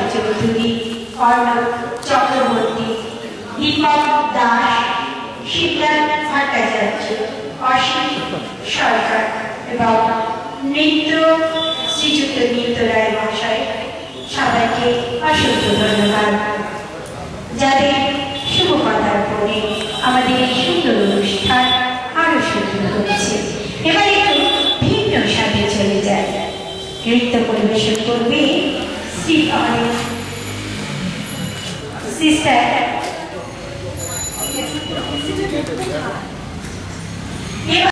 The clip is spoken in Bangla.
চৌধুরী, অর্ণব চক্রবর্তী, দীপক দাস, শিবরাজ ভট্টাচার্য, অসীম সরকার এবং নৃত্য শ্রীযুক্ত নৃত্য রায় মহাশয়, সবাইকে অসংখ্য ধন্যবাদ। যাদের শুভ কথার পরে আমাদের এই সুন্দর অনুষ্ঠান আরো সুন্দর হচ্ছে। এবার একটু ভিন্ন সাথে চলে যায়। নৃত্য পরিবেশন করবে শ্রী আমাদের সিস্টার